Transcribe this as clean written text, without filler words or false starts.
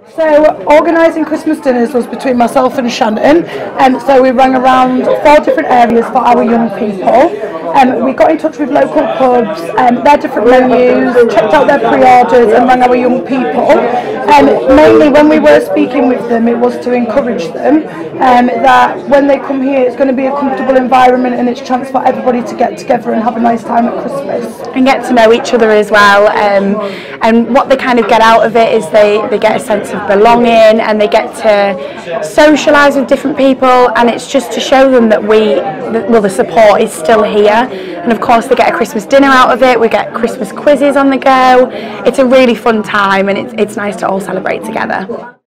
So organising Christmas dinners was between myself and Shannon, and so we rang around 4 different areas for our young people. We got in touch with local pubs, their different menus, checked out their pre-orders and rang our young people. Mainly when we were speaking with them, it was to encourage them that when they come here it's going to be a comfortable environment and it's a chance for everybody to get together and have a nice time at Christmas. And get to know each other as well, and what they kind of get out of it is they get a sense of belonging and they get to socialise with different people, and it's just to show them that the support is still here. And of course they get a Christmas dinner out of it, we get Christmas quizzes on the go. It's a really fun time and it's nice to all celebrate together.